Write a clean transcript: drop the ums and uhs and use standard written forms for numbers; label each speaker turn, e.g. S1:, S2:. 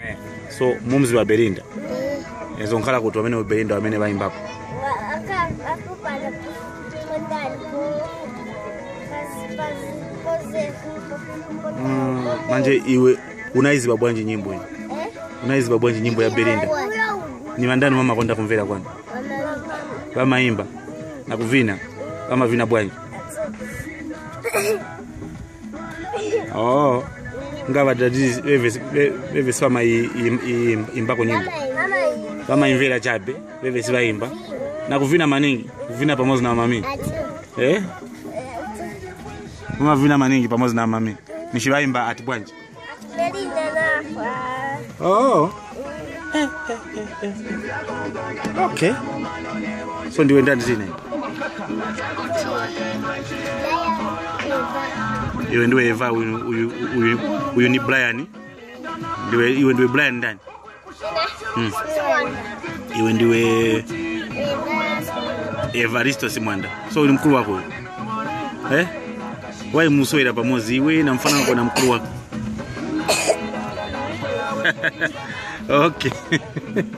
S1: So mumzi wa Belinda. Ezo nkala kuti wamene Belinda wamene bayimbapo. Manje iwe unaiziba bwanji nyimbo hii? Unaiziba bwanji nyimbo ya Belinda? Ni mandani mama kwenda kumvera kwani? Kama imba na kuvina kama vina bwanji. Oh, ngaba dadi wewe sema imba kwa nyimbo. Kama imvera chabe, wewe siba imba. Na kuvina maningi, kuvina pamoja na mami. Mama vina maningi pamoja na mami. Nishiba imba ati bwanji.
S2: Belinda nafwa.
S1: Oh. Okay. So ndiwe ndani zine. Iwe ndiwe Eva uyu ni Brian. Iwe ndiwe Brian ndani. Iwe ndiwe Evaristo Simwanda. So uli mkuru wako. Wai muswera pamozi iwe na mfano wako na mkuru wako. Okay.